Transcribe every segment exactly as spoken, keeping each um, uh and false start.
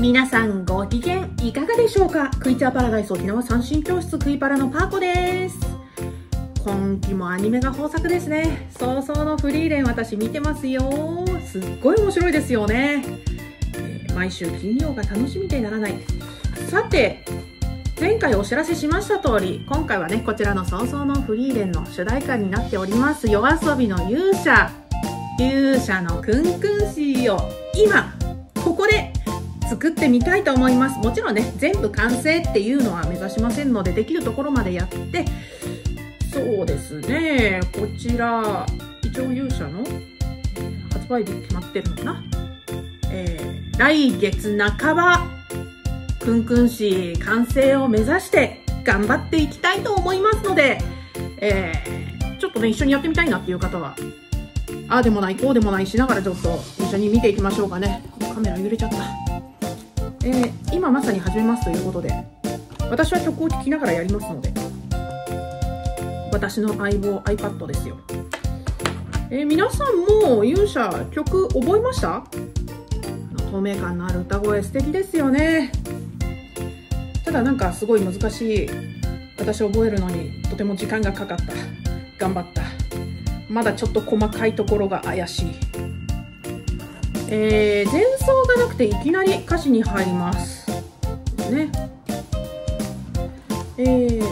皆さんご機嫌いかがでしょうか。クイズアパラダイス沖縄三振教室クイパラのパーコです。今期もアニメが豊作ですね。早々のフリーレン私見てますよ。すっごい面白いですよね、えー、毎週金曜が楽しみでならない。さて前回お知らせしました通り、今回はねこちらの早々のフリーレンの主題歌になっております夜遊びの勇者勇者のクンクンシーを今ここで作ってみたいと思います。もちろんね全部完成っていうのは目指しませんので、できるところまでやって、そうですね、こちら一応勇者の発売日決まってるのかな、えー、来月半ばクンクンシー完成を目指して頑張っていきたいと思いますので、えー、ちょっとね一緒にやってみたいなっていう方はああでもないこうでもないしながらちょっと一緒に見ていきましょうかね。カメラ揺れちゃった。えー、今まさに始めますということで、私は曲を聴きながらやりますので、私の相棒 iPad ですよ。えー、皆さんも勇者曲覚えました？透明感のある歌声素敵ですよね。ただなんかすごい難しい、私覚えるのにとても時間がかかった。頑張った。まだちょっと細かいところが怪しい。えー、前奏がなくていきなり歌詞に入りますね。えー、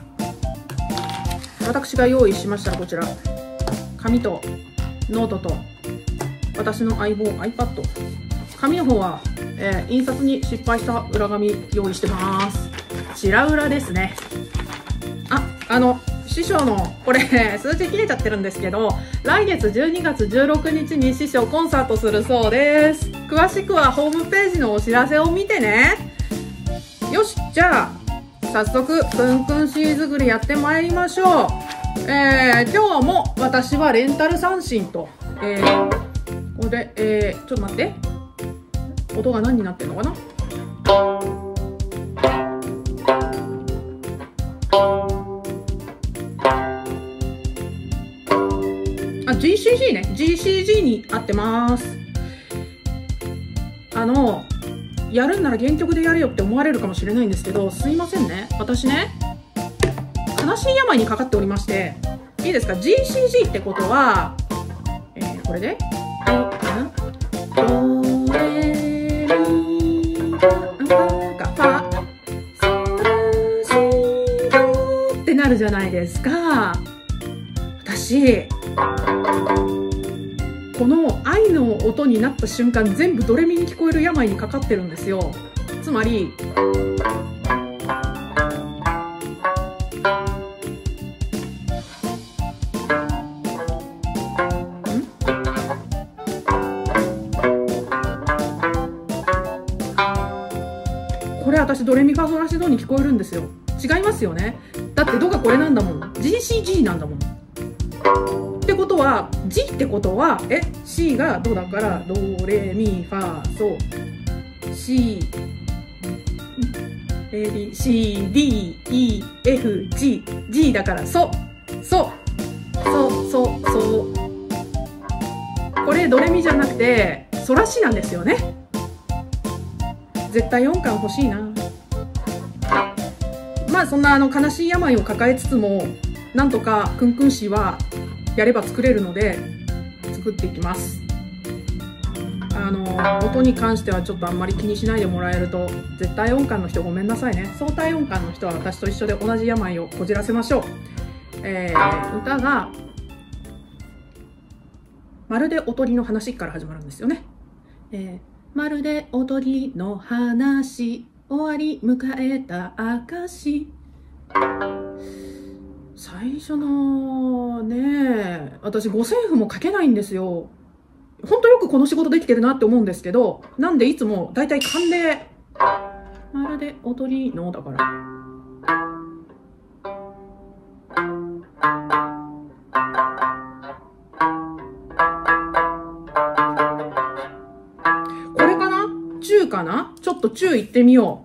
私が用意しましたらこちら紙とノートと私の相棒 iPad。 紙の方は、えー、印刷に失敗した裏紙用意してます。白裏ですね。あ、あの師匠のこれ数字切れちゃってるんですけど、来月じゅうにがつじゅうろくにちに師匠コンサートするそうです。詳しくはホームページのお知らせを見てね。よし、じゃあ早速クンクンシー作りやってまいりましょう。えー、今日も私はレンタル三振と、えー、これで、えー、ちょっと待って、音が何になってるのかな。ジーシージー ね、ジーシージー に合ってます。あのやるんなら原曲でやれよって思われるかもしれないんですけど、すいませんね、私ね悲しい病にかかっておりまして、いいですか。 ジーシージー ってことは、えー、これでドレミファがファソラシドってなるじゃないですか。私この愛の音になった瞬間全部ドレミに聞こえる病にかかってるんですよ。つまりこれ私ドレミファソラシドに聞こえるんですよ。違いますよね。だってドがこれなんだもん。 ジーシージー なんだもん。ってことは G ってことはえ C がドだからドレミファソ C A B C D E F G G だからソソソソソ。これドレミじゃなくてソラシなんですよね。絶対音感欲しいな。まあそんなあの悲しい病を抱えつつもなんとかクンクンシーはやれば作れるので作っていきます。あの音に関してはちょっとあんまり気にしないでもらえると、絶対音感の人ごめんなさいね。相対音感の人は私と一緒で同じ病をこじらせましょう。えー、歌がまるでおとりの話から始まるんですよね。えー、まるでおとりの話終わり迎えた証。最初のね、私五線譜も書けないんですよ。ほんとよくこの仕事できてるなって思うんですけど、なんでいつもだいたい勘でまるでおとりのだから、これかな、中かな、ちょっと中いってみよ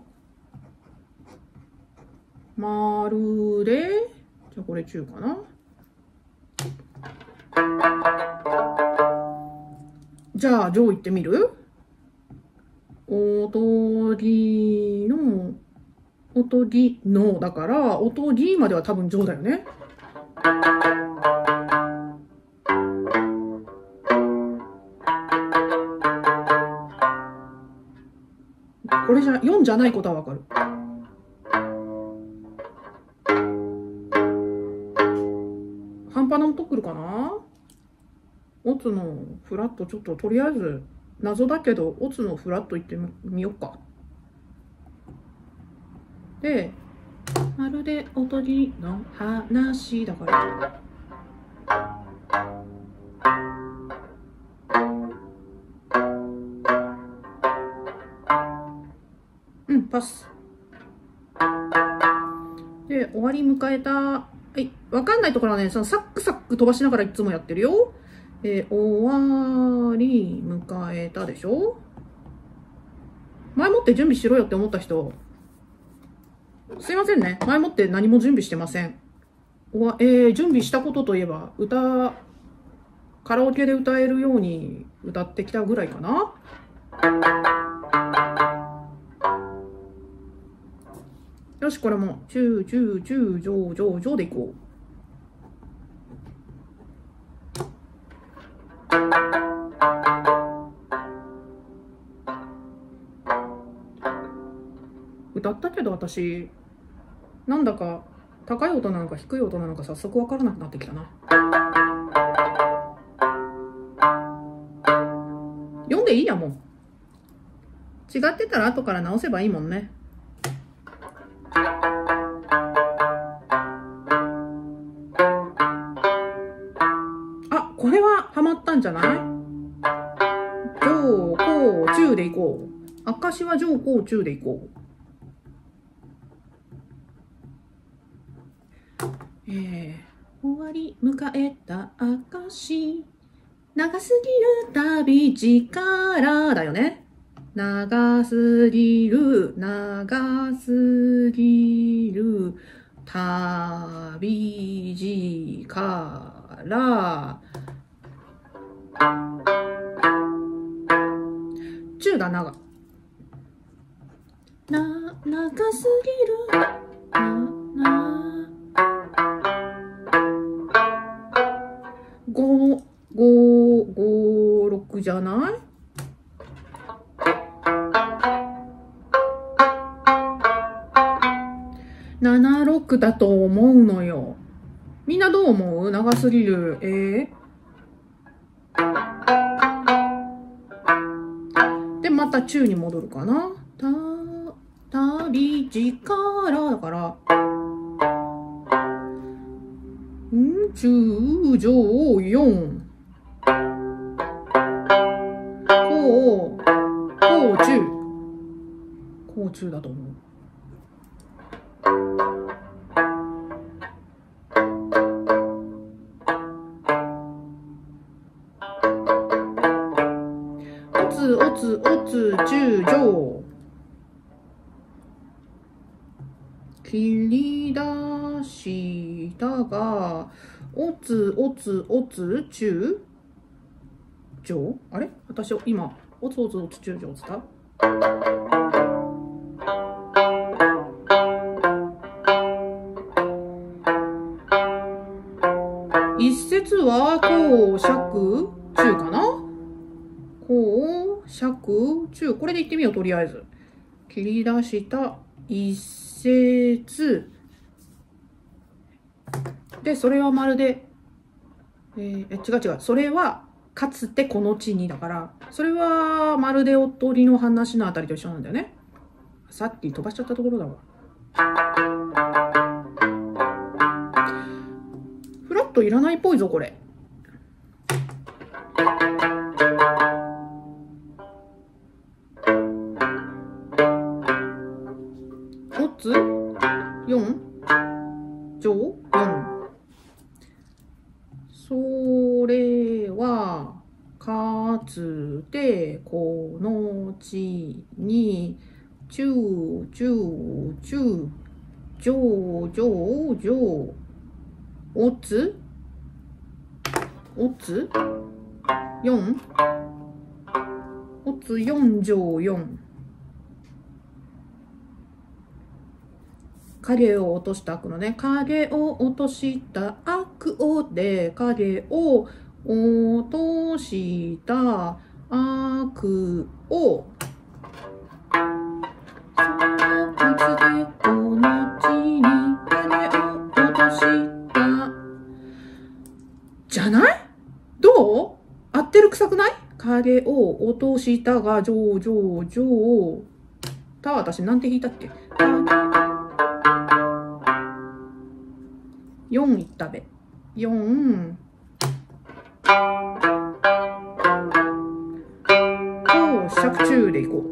う。まるで、じゃあこれ中かな。じゃあ上行ってみる。おとりの、音りのだから、音りまでは多分上だよね。これじゃ、よんじゃないことはわかる。半端な音くるかな。オツのフラット、ちょっととりあえず謎だけどオツのフラットいってみようか。で、まるでおとりの話だから、うん、パスで終わり迎えた。はい、わかんないところはね、そのサックサック飛ばしながらいつもやってるよ。えー、終わり迎えたでしょ。前もって準備しろよって思った人、すいませんね。前もって何も準備してません。おわ、えー、準備したことといえば、歌、カラオケで歌えるように歌ってきたぐらいかな。よし、これも、中、中、中、上、上、上でいこう。歌ったけど私、なんだか高い音なのか低い音なのか早速分からなくなってきたな。読んでいいやもう。違ってたら後から直せばいいもんね。あ、これはハマったんじゃない？上、高、中でいこう。証は上、高、中でいこう。えー、終わり迎えた証、長すぎる旅力だよね。長すぎる、長すぎる旅力。中だ、長。な、長すぎる。な、な。ご、ご、ご、ろくじゃない？なな、ろくだと思うのよ。みんなどう思う？長すぎる。えー、で、また中に戻るかな。た、旅力だから、ん、中、上、四。こう、こう、中。こう、中だと思う。おつ、おつ、おつ、中、上。切り出したが、おつ、おつ、おつ、中、上？あれ？私、今、おつ、おつ、おつ、中、上つった？一節は、こう、尺、中かな？こう、尺、中。これでいってみよう、とりあえず。切り出した一節。で、それはまるで、えー、え、違う違う。それは、かつてこの地にだから、それはまるでおとりの話のあたりと一緒なんだよね。さっき飛ばしちゃったところだわ。フラットいらないっぽいぞ、これ。おつ、よん、上、よん。それは、かつてこの地に、中、中、中、上、上、上、おつ、おつ、よん、おつよん、上よん。 影を落とした悪のね。影を落とした悪をで、影を落とした悪を、その靴でこの地に影を落とした。じゃない？どう？合ってる臭くない？影を落としたが、上上上。た、私なんて弾いたっけ？よんいったべ。よん。お、尺中でいこ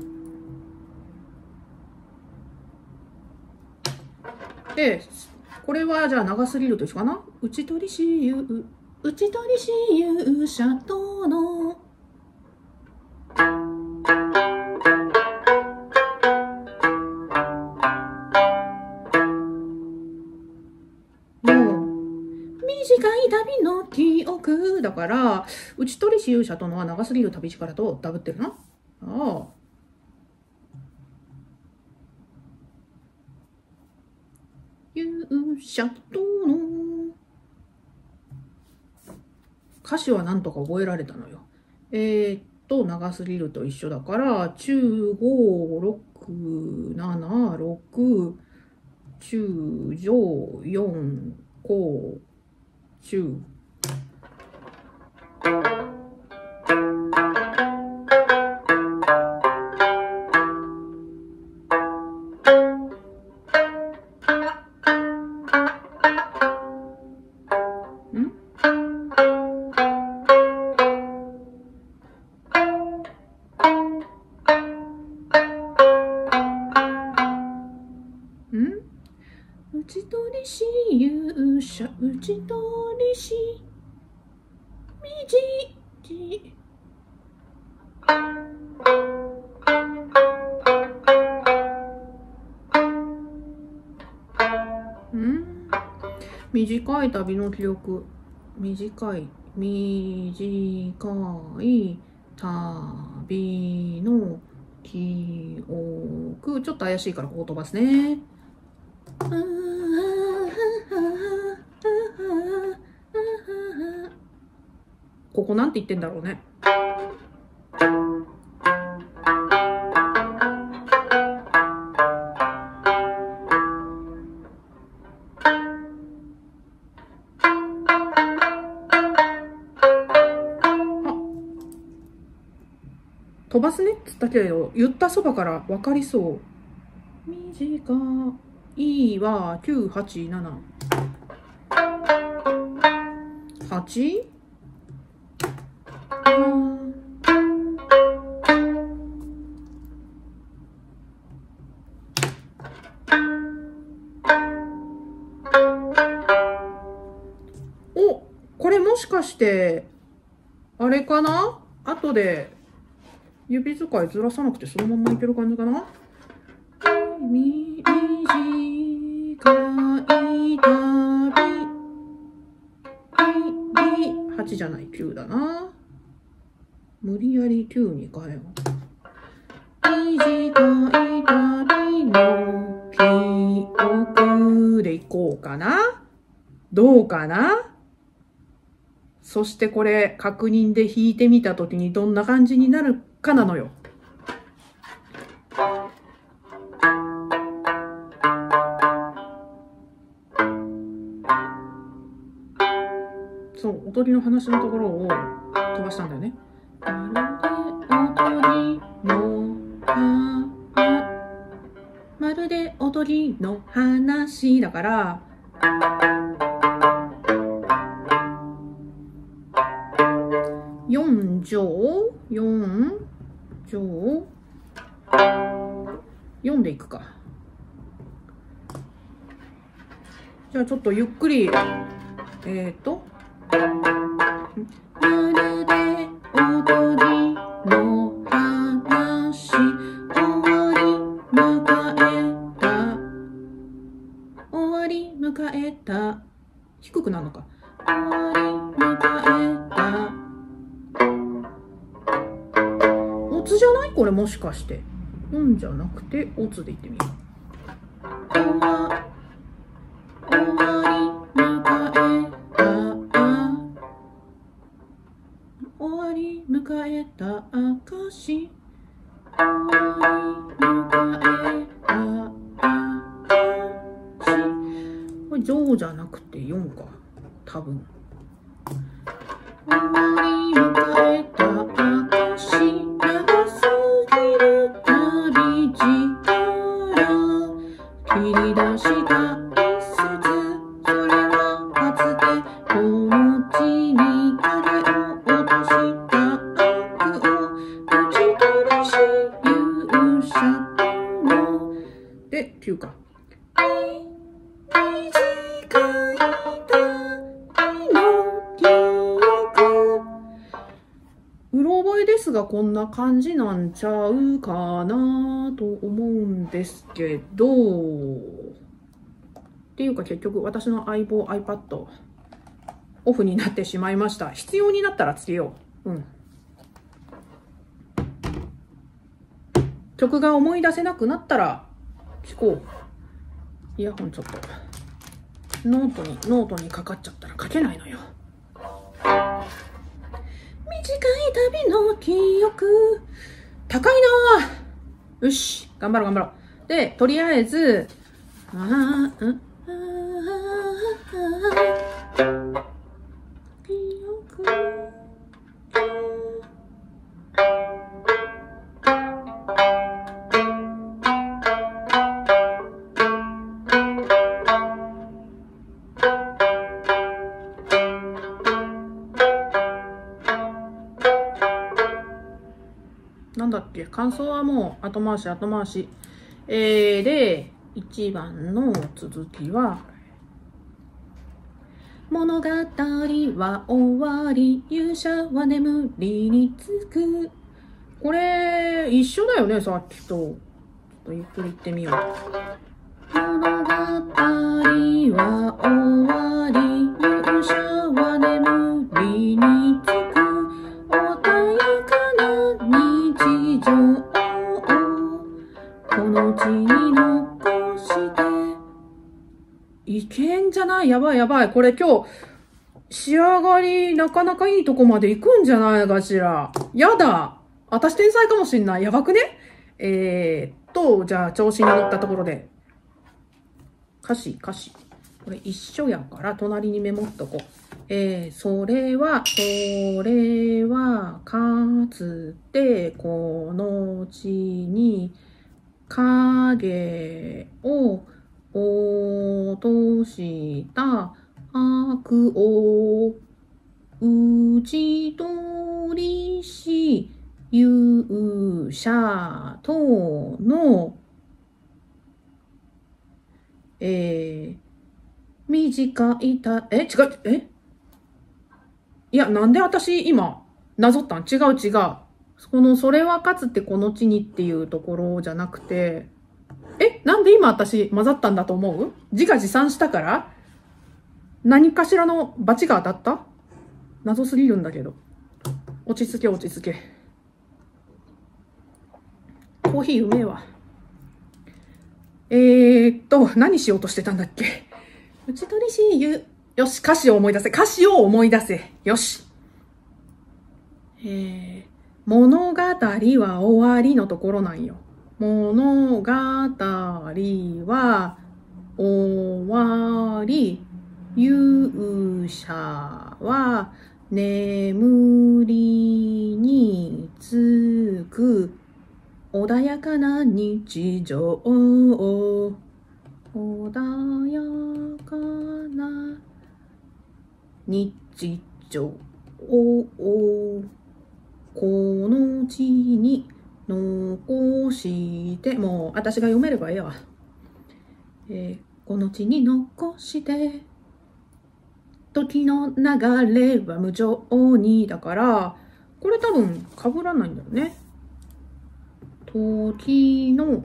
う。で、これはじゃあ長すぎると一緒かな？打ち取りしゆう、打ち取りし勇者との。短い旅の記憶だから、打ち取りし勇者とのは長すぎる旅力とダブってるな。ああ。勇者との。歌詞はなんとか覚えられたのよ。えー、っと、長すぎると一緒だから、中ご、ろく、なな、ろく、中、上、よん、こう、中。打ち取りし勇者、打ち取りしみじき。ん？短い旅の記憶。短い、短い旅の記憶。ちょっと怪しいからここ飛ばすね。ここなんて言ってんだろうね。飛ばすねっつったけど、言ったそばから分かりそう。短いはきゅう、はち、なな。はち？お、これもしかして、あれかな？後で指使いずらさなくてそのまんまいける感じかな？短い旅。はちじゃない、きゅうだな。無理やりきゅうに変えよう。短い旅の記憶でいこうかな。どうかな。そしてこれ確認で弾いてみたときにどんな感じになるかなのよ。そう、踊りの話のところを飛ばしたんだよね。まるで踊りの話だから、よん乗、よん乗、よんでいくか。じゃあちょっとゆっくり、えっと、まるで踊りの話、終わり迎えた、終わり迎えた、低くなるのか。終わり迎えた。オツじゃない？これもしかして。よんじゃなくてオツでいってみよう。 終わり迎えた証。終わり迎えた証。これ上じゃなくてよんか。多分。終わり迎えた証。長すぎる旅路から切り出した一節。それはかつてこの地に影を落とした悪を打ち取りし勇者とのできゅうか。短い旅の記憶。うろ覚えですがこんな感じなんちゃうかなと思うんですけど、っていうか結局私の相棒 iPad オフになってしまいました。必要になったらつけよう。うん。曲が思い出せなくなったら聞こう。イヤホンちょっとノートにノートにかかっちゃったら書けないのよ。短い旅の記憶。高いなぁ。よし、頑張ろう頑張ろう。で、とりあえず、あー、うん、あー、記憶。なんだっけ、感想はもう後回し後回し。えー、で、いちばんの続きは、物語は終わり、勇者は眠りにつく。これ、一緒だよね、さっきと。ちょっとゆっくり言ってみよう。物語は終わり、勇者は眠りにつく。穏やかな日常をこの地に残して。いけんじゃない？やばいやばい。これ今日、仕上がりなかなかいいとこまで行くんじゃないかしら。やだ。私天才かもしんない。やばくね？えーっと、じゃあ調子に乗ったところで。歌詞、歌詞。これ一緒やから隣にメモっとこう。えー、それは、それは、かつてこの地に影を落とした悪を打ち取りし勇者との、えー、短いた、え、違う、えいや、なんで私今、なぞったん？違う違う。この、それはかつてこの地にっていうところじゃなくて、え、なんで今私混ざったんだと思う？自画自賛したから？何かしらのバチが当たった？謎すぎるんだけど。落ち着け落ち着け。コーヒーうめえわ。えーっと、何しようとしてたんだっけ？打ち取りしゆ、よし、歌詞を思い出せ。歌詞を思い出せ。よし。えー、物語は終わりのところなんよ。物語は終わり、勇者は眠りにつく。穏やかな日常。穏やかな日常をこの地に残して、もう私が読めればええわ。えー、この地に残して時の流れは無情にだから、これ多分被らないんだよね。時の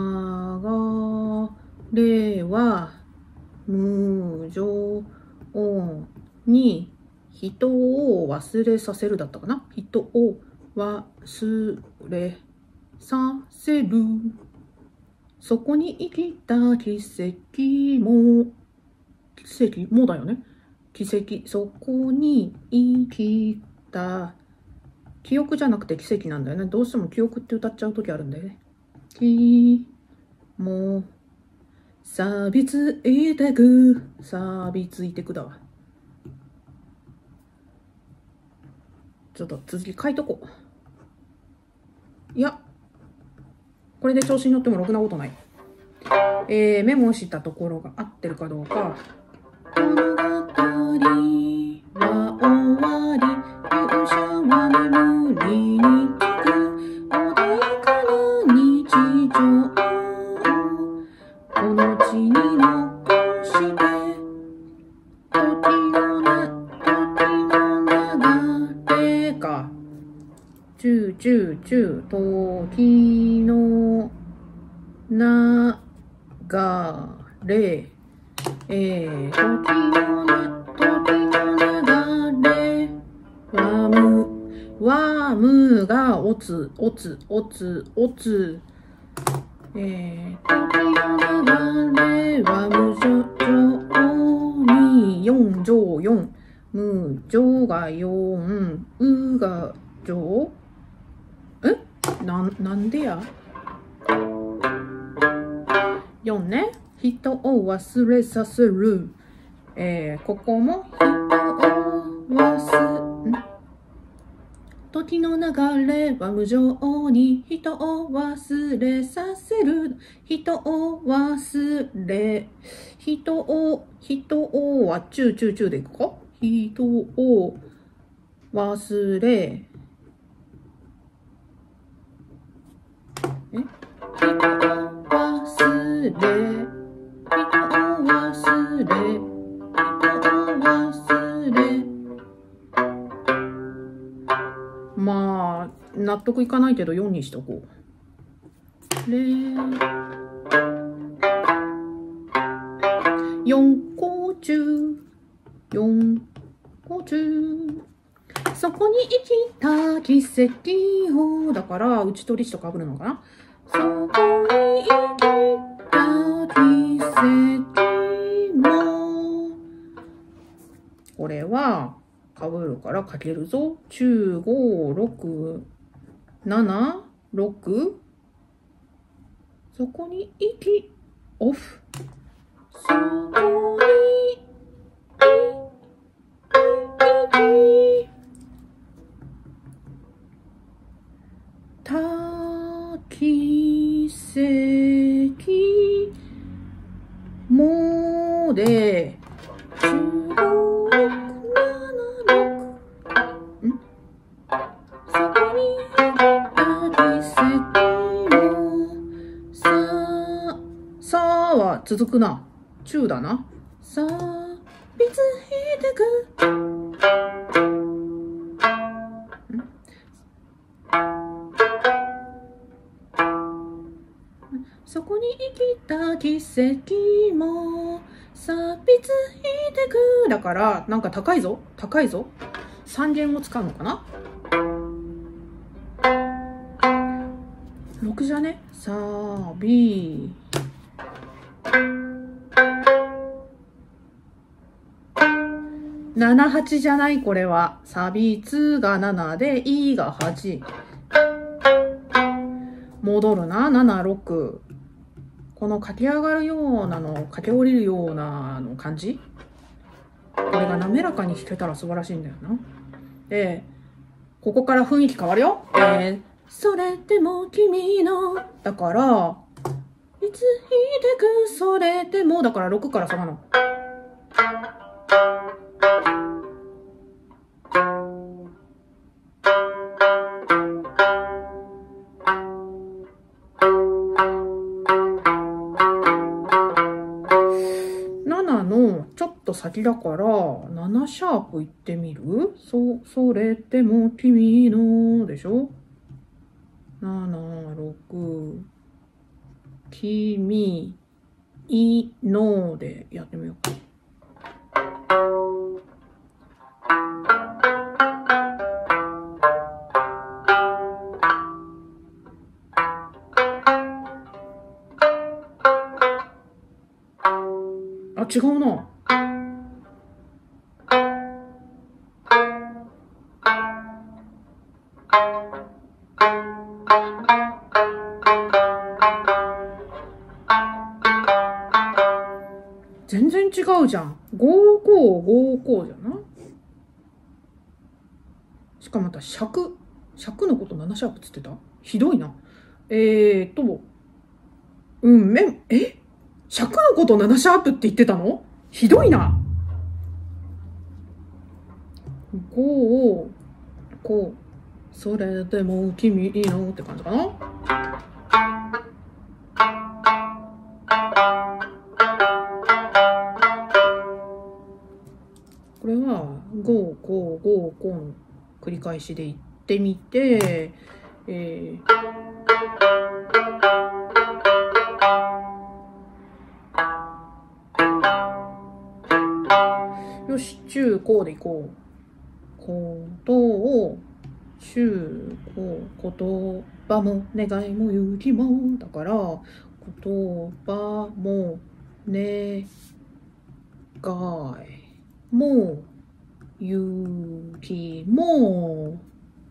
流れは無情に人を忘れさせるだったかな。人を忘れさせる。 そこに生きた奇跡も、奇跡もだよね。奇跡、そこに生きた、記憶じゃなくて奇跡なんだよね。どうしても記憶って歌っちゃうときあるんだよね。きも、錆びついてく、錆びついてくだわ。ちょっと続き書いとこう。いや、これで調子に乗ってもろくなことない。えー、メモしたところが合ってるかどうか。物語は終わり、勇者は眠りにつく、穏やかな日常、この地に残して、時のな、時の流れか。チューチューチュー、時の流れ、えー、時のな、時の流れ、ワム、ワムがおつ、おつ、おつ、おつ、えー、時の流れ、ワムジョジョに、四乗四、ムジョが四、ウがジョ、えな、なんでやよんね。人を忘れさせる。えー、ここも人を忘れ、時の流れは無情に人を忘れさせる。人を忘れ、人を、人をはチューチューチューでいくか。人を忘れ、え人を忘れ、人を忘れ、人を忘れ。まあ、納得いかないけどよんにしとこう。れよんこ中、よんこ中。そこに生きた奇跡を、だから打ち取りしとかぶるのかな。そこに生きた奇跡も、これはかぶるからかけるぞ。じゅうご、ろく、なな、ろく。そこに生き、オフ。そこに生きた奇跡もで、じゅうご、ろく、なな、ろく。んそこに生きた奇跡も、さ、さは続くな。中だな。さ、びついてく。そこに生きた奇跡も錆びついてく。だからなんか高いぞ高いぞ。三弦を使うのかな。ろくじゃね。さびなな、はちじゃない。これはサビツがななでイがはち。戻るな。なな、ろく。この駆け上がるようなの、駆け下りるようなの感じ。これが滑らかに弾けたら素晴らしいんだよな。で、ここから雰囲気変わるよ。えー、それでも君の、だから、いついてく、それでも、だからろくから下がるの。ななのちょっと先だからななシャープいってみる。そ、それでも君のでしょ。なな、ろく、君、いのでやってみようか。 違うな。全然違うじゃん。ごこうごこうじゃない？しかもまた尺、尺のことななシャープつってた？ひどいな。えーと、うん、め、え？尺のことななシャープって言ってたの？ひどいな。ごを、こう、それでも君いいのって感じかな。これはご、こう、ご、この繰り返しで言ってみて、えー、よし、中高でいこう。ことを、中高、言葉も願いも勇気も、だから、言葉も願いも勇気も、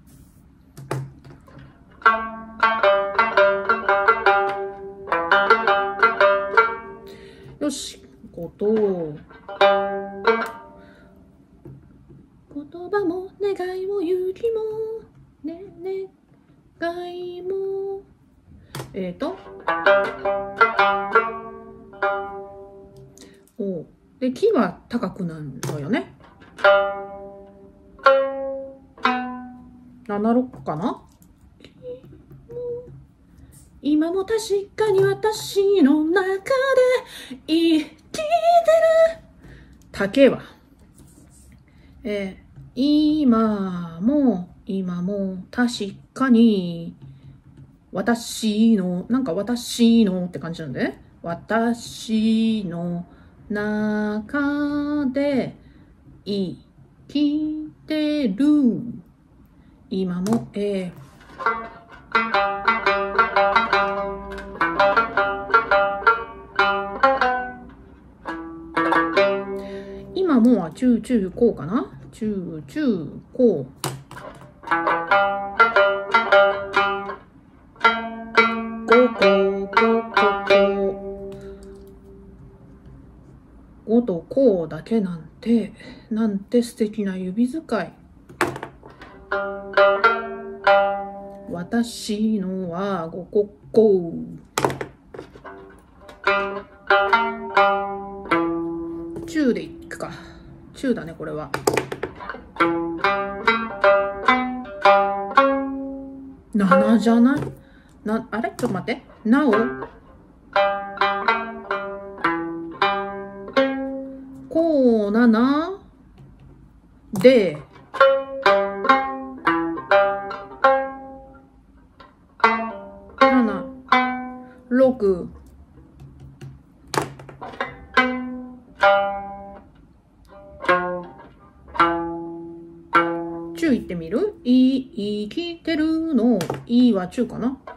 よし、こと言葉も願いも勇気もねね願いもえーとおでキーは高くなるのよね。ななろくかな。今も確かに私の中で生きてる。高えわ。えー今も、今も、確かに、私の、なんか私のって感じなんで、ね、私の中で生きてる。今も、えー、今もは中中高かな。中中高高高高高ごとこうだけなんてなんて素敵な指使い。私のはごここ中でいくか。中だねこれは。ななじゃない？な、あれ？ちょっと待って。なお。こうなな。で。なな。ろく。中いってみる？い、生きてるの、いは中かな？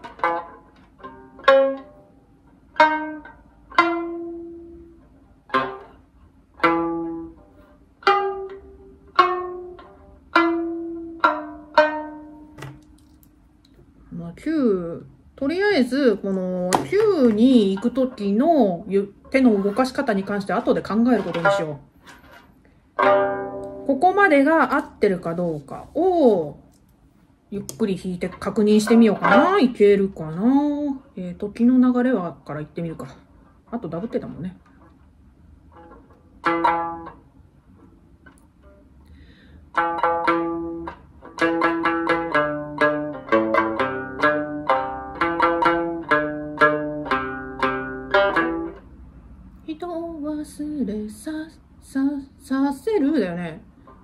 まあ、きゅう、とりあえず、このきゅうに行くときの手の動かし方に関して後で考えることにしよう。ここまでが合ってるかどうかをゆっくり弾いて確認してみようかな。いけるかな。えー、時の流れはから言ってみるか。あとダブってたもんね。人を忘れさ、さ、させるだよね。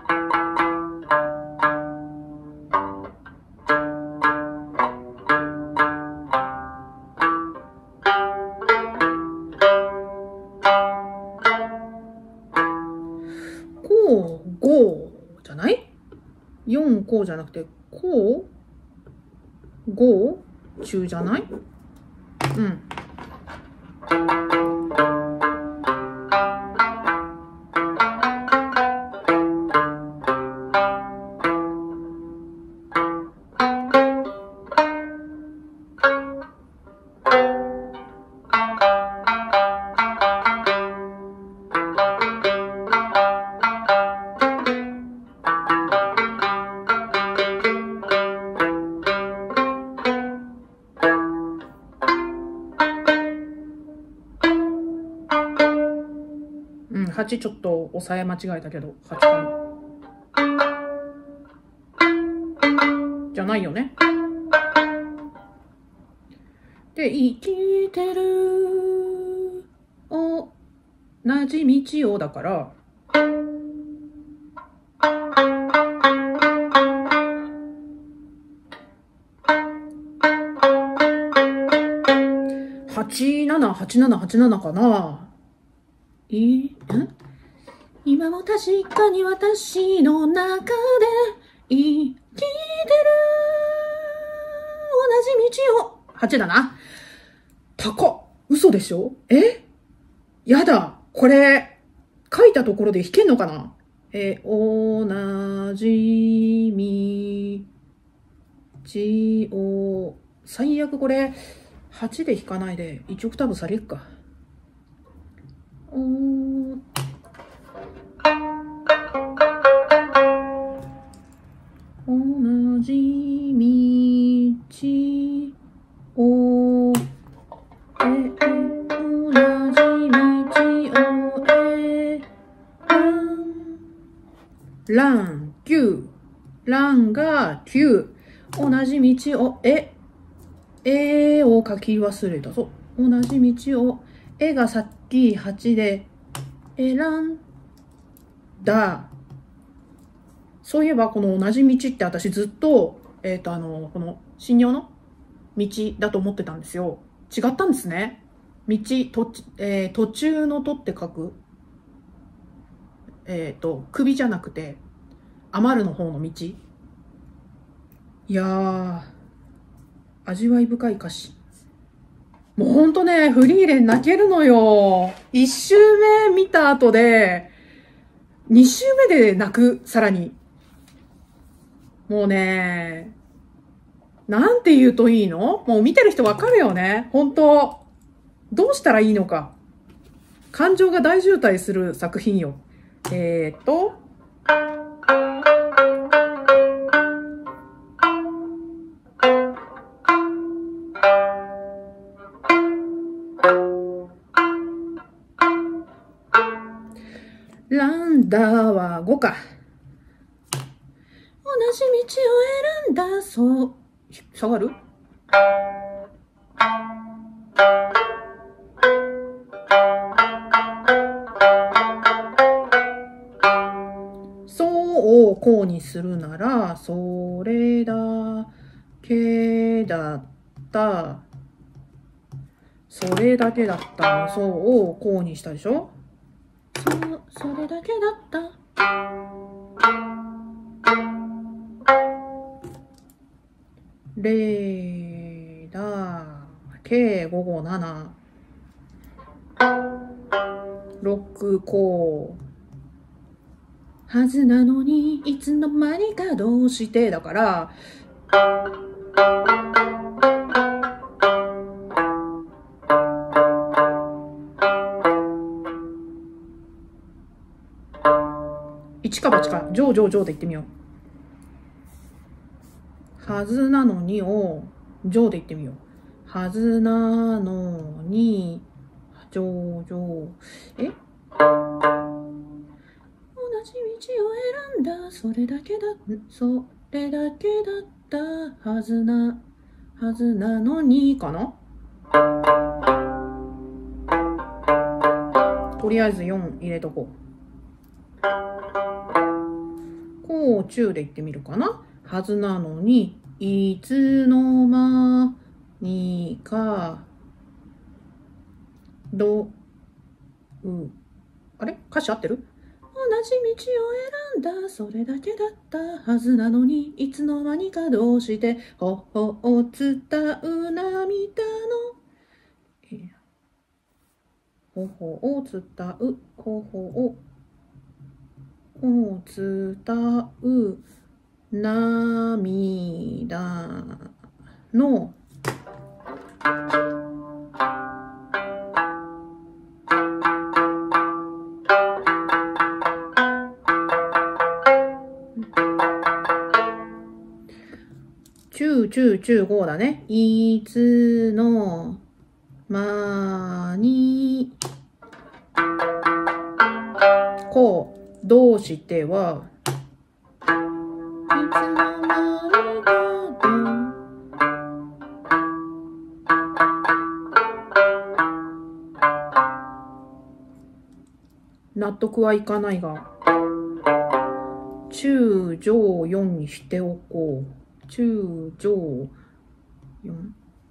こう、ごじゃない？ よん こうじゃなくて、こう、ご中じゃない？うん。 はちちょっと押さえ間違えたけど、はちかな。じゃないよね。で、生きてる同じ道をだから、はちななはちななはちななかな。いん今も確かに私の中で生きてる同じ道を。はちだな。高っ。嘘でしょ？え？やだ。これ、書いたところで弾けんのかな？え、同じ道を。最悪これ、はちで弾かないでいちオクターブ下げるか。おー。同じ道を。え、え、同じ道を。え、ラン、キュー。ランがキュー。同じ道を。え、えを書き忘れたぞ。同じ道を。えがさっきはちで選んだ。そういえばこの同じ道って私ずっと、えっとあの、この信用の道だと思ってたんですよ。違ったんですね。道、とえー、途中のとって書く。えっと、首じゃなくて、余るの方の道。いやー、味わい深い歌詞。もうほんとね、フリーレン泣けるのよ。一周目見た後で、二周目で泣く、さらに。もうね、なんて言うといいの？もう見てる人わかるよね。本当どうしたらいいのか。感情が大渋滞する作品よ。えーっと、ランダーはごか。同じ道を選んだ、そう。下がる？そうをこうにするなら、それだけだった。それだけだったの、そうをこうにしたでしょ？そう、それだけだった。れだけごごなな。ろくこう。はずなのに、いつの間にかどうしてだから、一か八か、上上上で言ってみよう。はずなのにを上で言ってみよう。はずなのに、上上、え？同じ道を選んだ、それだけだ、それだけだったはずな、はずなのにかな？とりあえずよん入れとこう。こう中で言ってみるかな。はずなのに、いつの間にか、ど、う、あれ？歌詞合ってる？同じ道を選んだ、それだけだったはずなのに、いつの間にかどうして、ほほを伝う涙の、ほほを伝う、ほほを、を伝う涙の、中中中ごだね。いつの間にどうしては、いつの間にか納得はいかないが、中上よんにしておこう。中上よん。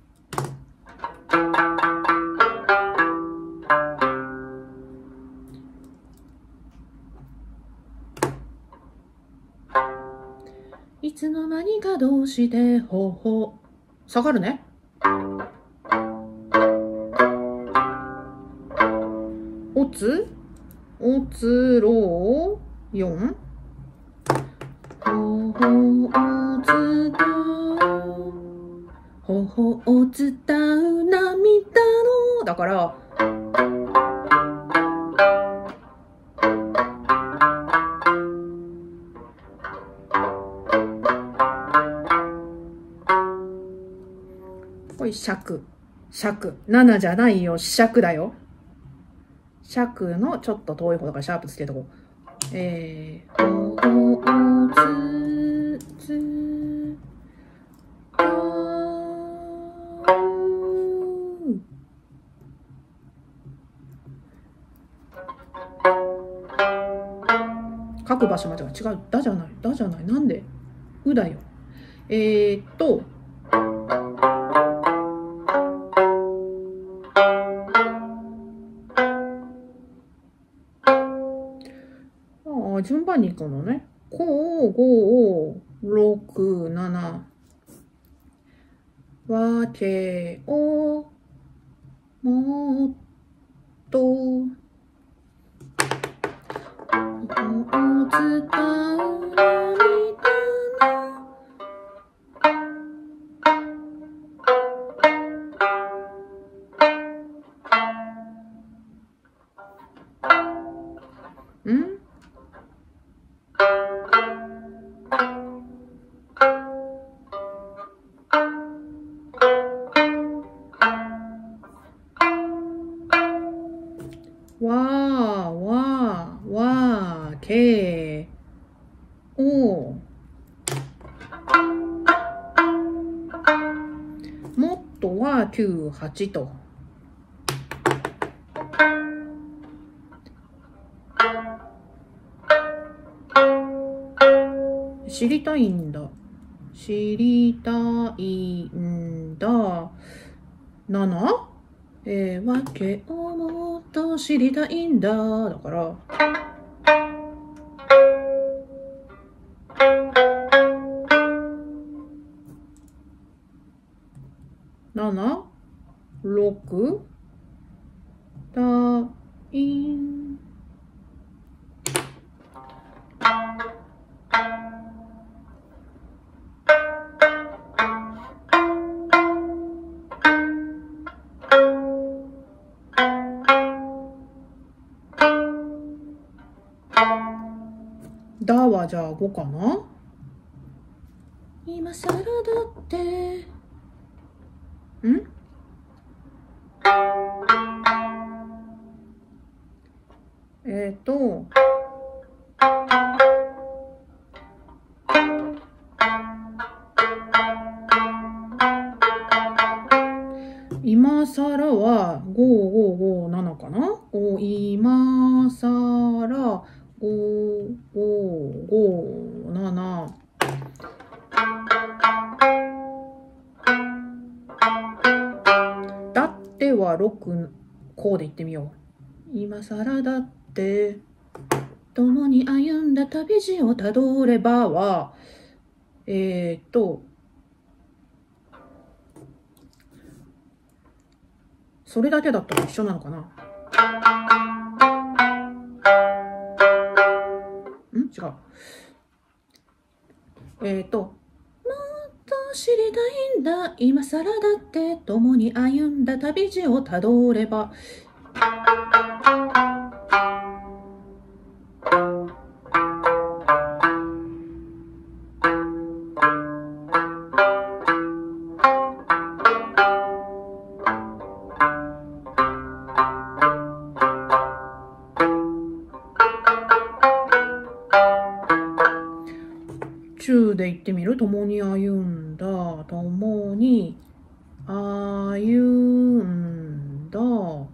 いつの間にかどうしてほほ。下がるね。おつおつろうよん。ほほをつたう。ほほをつたう涙の。だから、これ尺。尺。ななじゃないよ。尺だよ。尺のちょっと遠い方だからシャープつけとこう。えー、ほほをつつたう。書く場所間違う。違う。だじゃない。だじゃない。なんでうだよ。えーっと、順番に行くのね。こう、ご、ろく、なな。わけをもっとおつたうんわわわけおもっとはきゅう、はちと。知りたいんだ。知りたいんだ。なな？えー、わけをもっと知りたいんだ。だから。なな、ろく、たいん。だはじゃあごかな。今更だってんえっと今更はご、ご、ご、ななかな。お今更ご、ご、ご、なな。だってはろく、こうで言ってみよう。今更だって共に歩んだ旅路をたどればはえー、っとそれだけだったら一緒なのかな。ん違う。えー、っともっと知りたいんだ今更だって共に歩んだ旅路をたどればで言ってみる？共に歩んだ、共に歩んだ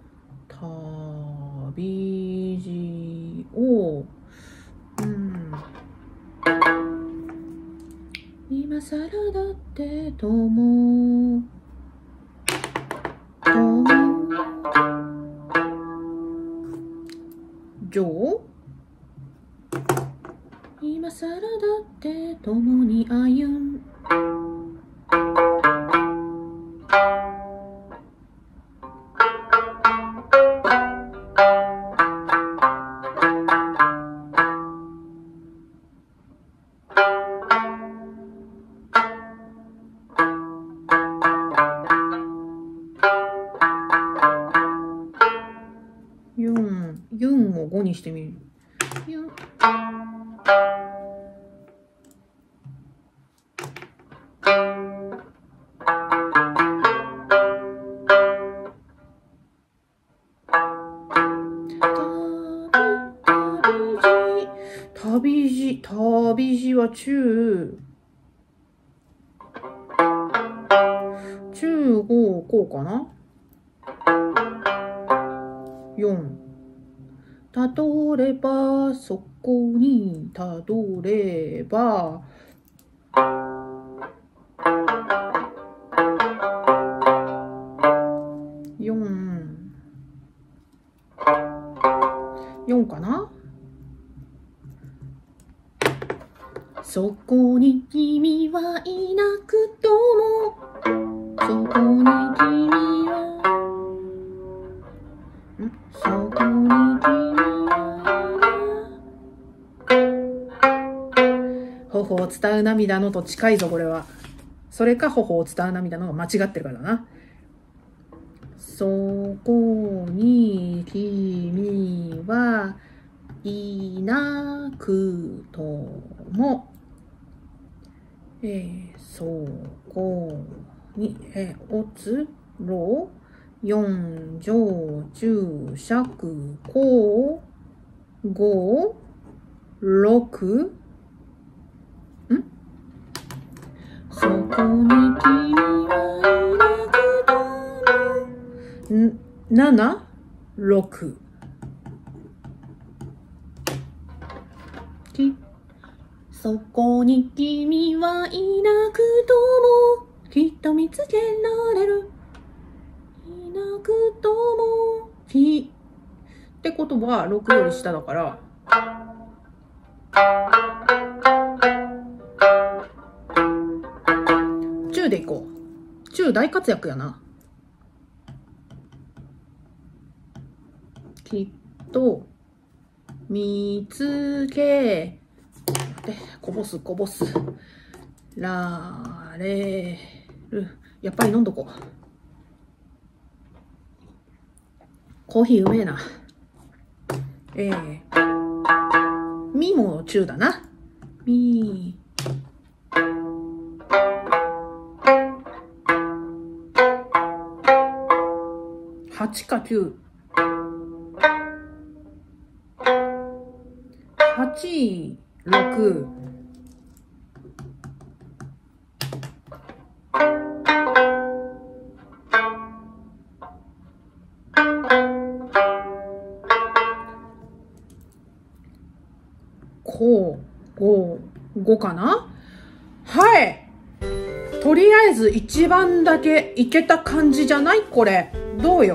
旅路を、うん、今更だって共共上今更だって共に歩んユン、ユンをごにしてみる。ユン。旅路、旅路は中、中五こうかな。よん。たどれば、そこにたどれば、よん。よんかな。そこに君はいなくとも、そこに君はそこに君は頬を伝う涙のと近いぞこれは。それか頬を伝う涙のが間違ってるからだな。そこに君はいなくとも、えー、そこに、えー、おつろ四乗中尺五五六んそこに君はいなくともん七六きそこに君はいなくともきっと見つけられるいなくともきってことはろくより下だから中でいこう。中大活躍やな。きっと見つけでこぼすこぼすられる。やっぱり飲んどこう。コーヒーうめえな。えー、みも中だな。みはちかきゅう。はち、ろく。こう、ご、ごかな？はい。とりあえず一番だけいけた感じじゃない？これ。どうよ。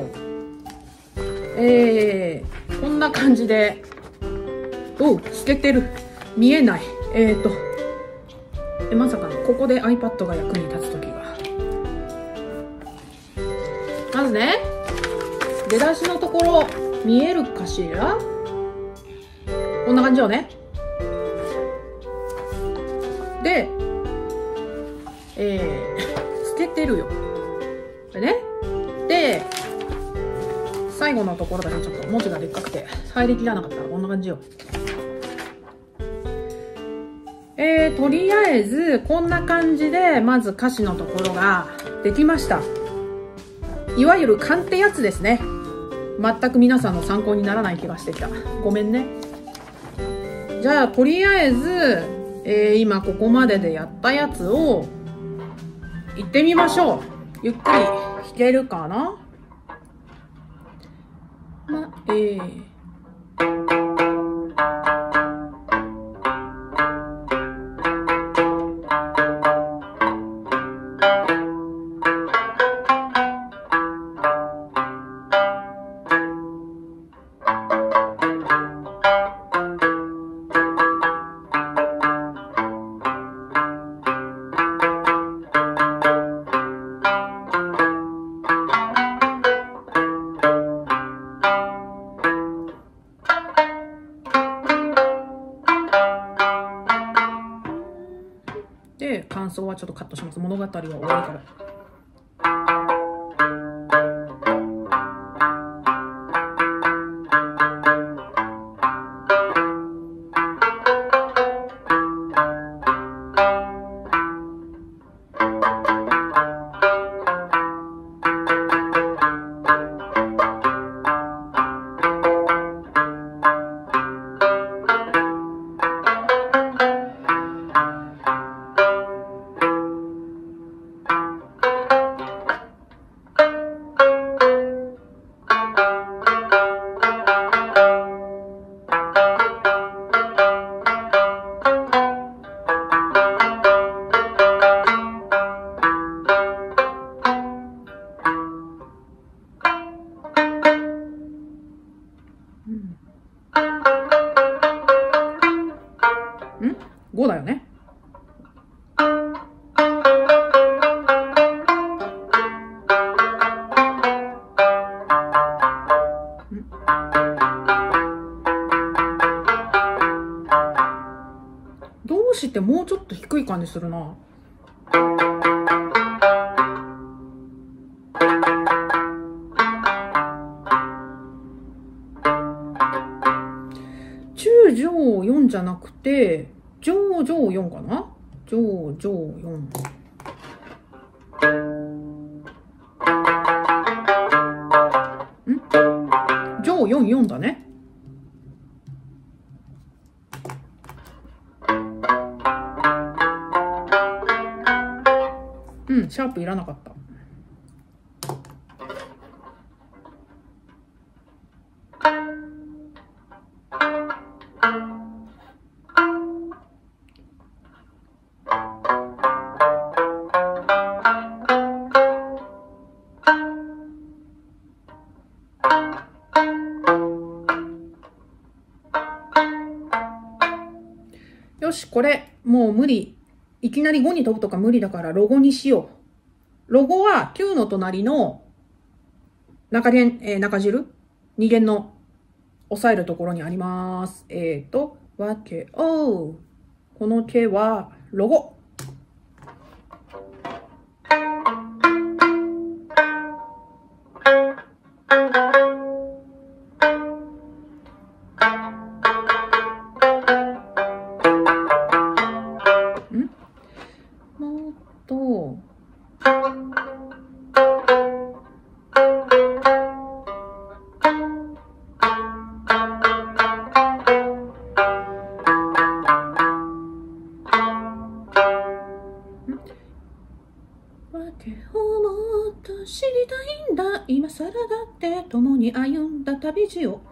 えー、こんな感じで。おう、透けてる。見えない。えーと。え、まさかの、ここで iPad が役に立つときが。まずね、出だしのところ、見えるかしら？こんな感じよね。で、えー、透けてるよ。でね。で、最後のところだけちょっと文字がでっかくて入りきらなかったらこんな感じよ。えー、とりあえずこんな感じでまず歌詞のところができました。いわゆる勘ってやつですね。全く皆さんの参考にならない気がしてきた。ごめんね。じゃあとりあえず、 えー、今ここまででやったやつを行ってみましょう。ゆっくり弾けるかな。ま、えーで、感想はちょっとカットします。物語は終わるから。ん ?ご だよね。どうしてもうちょっと低い感じするな。中上よんじゃなくて上上よんかな。上上よん。ん上よんよんだね。うん、シャープいらなかった。よし、これ、もう無理。いきなりごに飛ぶとか無理だから、ロゴにしよう。ロゴはきゅうの隣の中弦、えー、中汁に弦の押さえるところにあります。えっと、わけおう。このけは、ロゴ。知りたいんだ今更だって共に歩んだ旅路を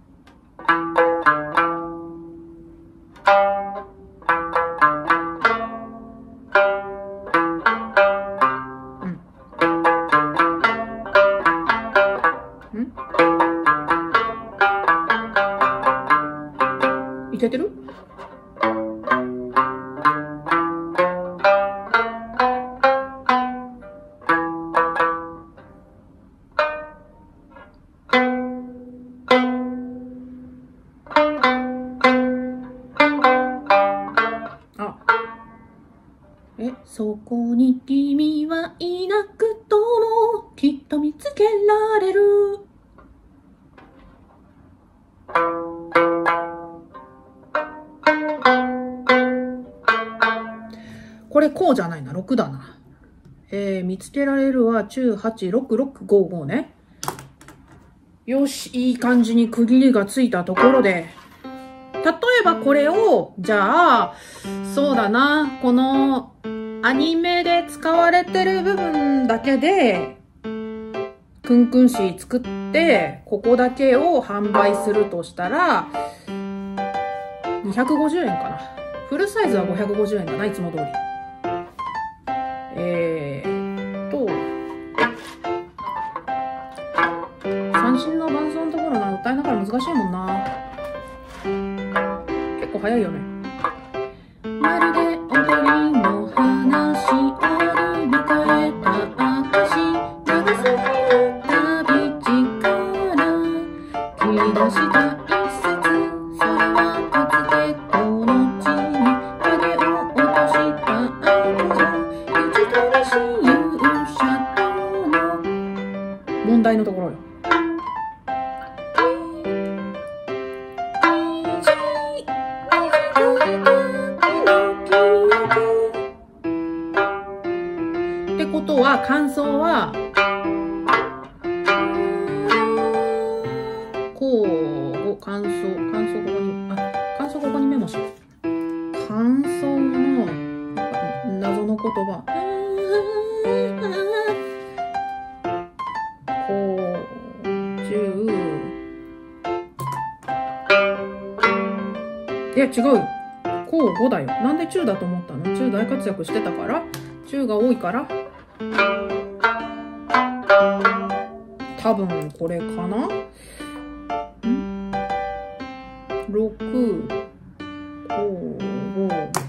うんんいけてる？え、そこに君はいなくともきっと見つけられる。これこうじゃないな、ろくだな。えー、見つけられるは中はちろくろくごごね。よし、いい感じに区切りがついたところで、例えばこれを、じゃあ、 そうだな、このアニメで使われてる部分だけでクンクンシー作ってここだけを販売するとしたらにひゃくごじゅうえんかな。フルサイズはごひゃくごじゅうえんだな、いつも通り。えーっと三振の伴奏のところな、歌いながら難しいもんな。結構早いよね。まるで踊りの話あり迎えた証、長すぎる旅路から切り出した一節、それはかつてこの地に影を落とした悪女、一人し勇者との問題のところよ。ってことは感想はこう感想感想ここにあ感想ここにメモしよう。感想の謎の言葉こう中いや違うよ、こうごだよ。なんで中だと思ったの？中大活躍してたから、中が多いから多分これかな。んろく、ご、ご。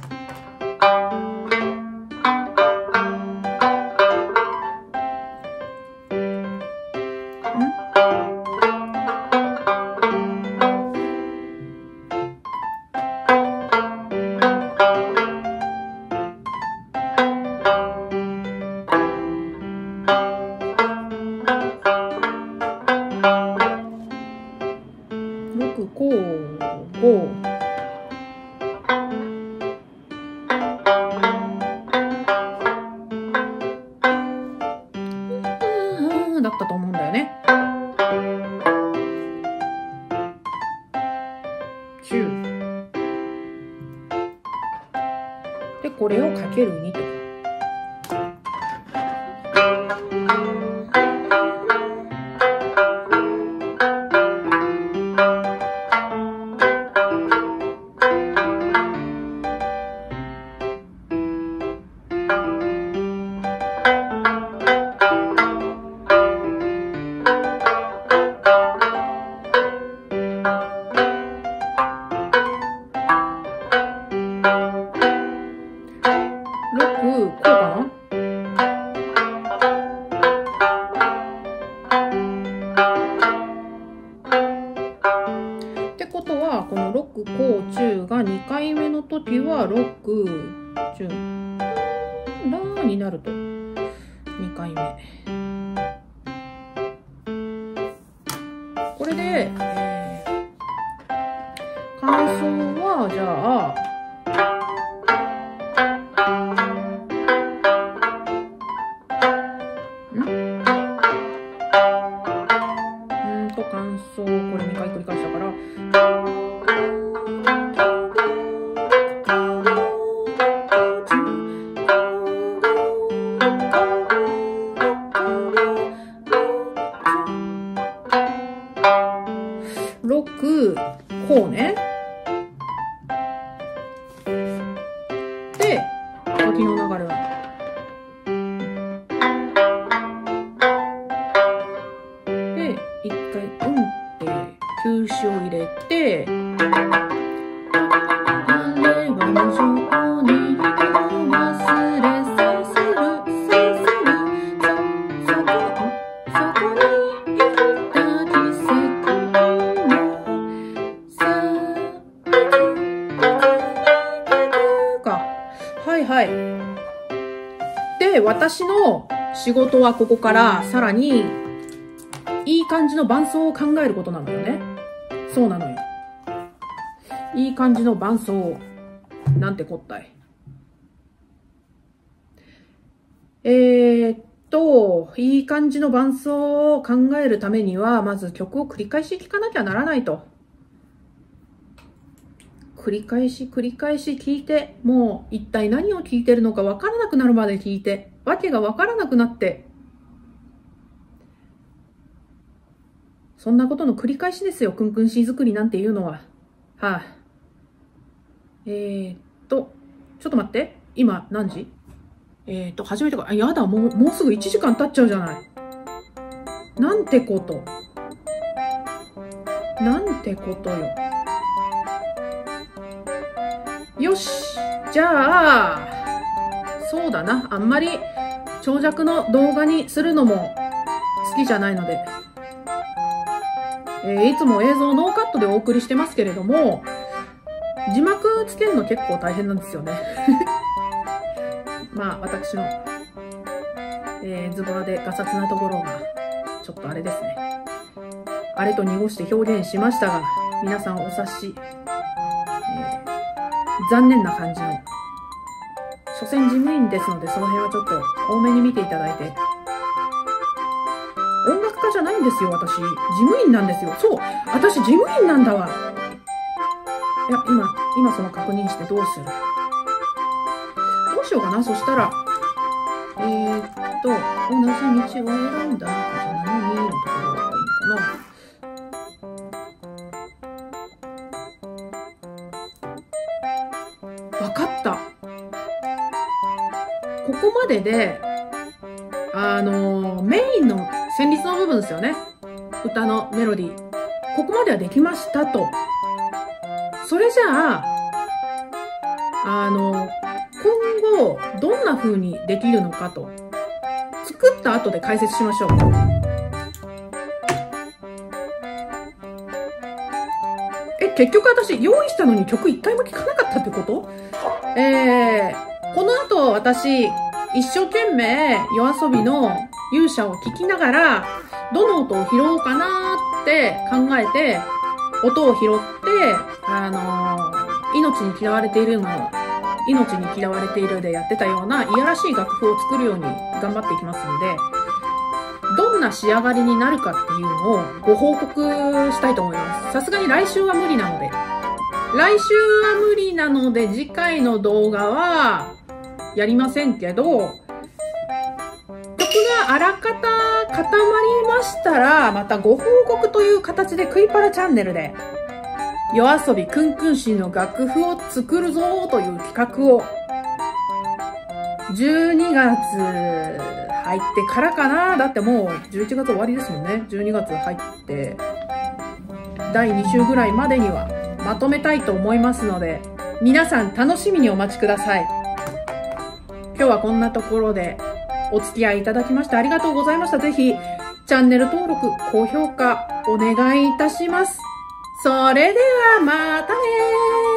ろく、ご、ご。だったと思うんだよね。じゅう。で、これをかけるにと。こうかな。ってことはこのろく、こう、中がにかいめの時はろく、中ラになるとにかいめ。これで、えー、感想はじゃあ感想これにかい繰り返したからろくこうね。で時の流れは一回うんって休止を入れて、あれは無情に人を忘れさせるさせる、そそこそこに生きた奇跡のさあか。はいはい。で私の仕事はここからさらにいい感じの伴奏を考えることなのよね。そうなのよ。いい感じの伴奏。なんてこったい。えー、っと、いい感じの伴奏を考えるためには、まず曲を繰り返し聴かなきゃならないと。 繰り返し繰り返し聞いて、もう一体何を聞いてるのかわからなくなるまで聞いて、わけがわからなくなって、そんなことの繰り返しですよ、クンクンシー作りなんていうのは。はあ、えーっと、ちょっと待って、今何時？えーっと、始めてから、あ、やだ、もう、もうすぐいちじかん経っちゃうじゃない。なんてこと。なんてことよ。よし。じゃあ、そうだな。あんまり長尺の動画にするのも好きじゃないので、えー、いつも映像ノーカットでお送りしてますけれども、字幕つけるの結構大変なんですよね。まあ、私の、えー、ズボラでガサツなところが、ちょっとあれですね。あれと濁して表現しましたが、皆さんお察し、えー、残念な感じの、所詮事務員ですので、その辺はちょっと多めに見ていただいて。音楽家じゃないんですよ、私。事務員なんですよ。そう、私事務員なんだわ。いや、今、今その確認してどうする？どうしようかな、そしたら。えー、っと、同じ道を選んだはずなのに、のところがいいのかな。わかった。ここまでで、あのー、メインの旋律の部分ですよね。歌のメロディー。ここまではできましたと。それじゃあ、あのー、今後、どんな風にできるのかと。作った後で解説しましょう。え、結局私、用意したのに曲一回も聴かなかったってこと？えー、この後私、一生懸命夜遊びの勇者を聴きながら、どの音を拾おうかなーって考えて、音を拾って、あのー、命に嫌われているの、命に嫌われているでやってたようないやらしい楽譜を作るように頑張っていきますので、どんな仕上がりになるかっていうのをご報告したいと思います。さすがに来週は無理なので。来週は無理なので、次回の動画はやりませんけど、曲があらかた固まりましたら、またご報告という形でクイパラチャンネルで、夜遊びクンクンシーの楽譜を作るぞという企画を、じゅうにがつ入ってからかな。だってもうじゅういちがつ終わりですもんね。じゅうにがつ入って、だいに週ぐらいまでにはまとめたいと思いますので、皆さん楽しみにお待ちください。今日はこんなところでお付き合いいただきましてありがとうございました。ぜひチャンネル登録、高評価お願いいたします。それではまたねー。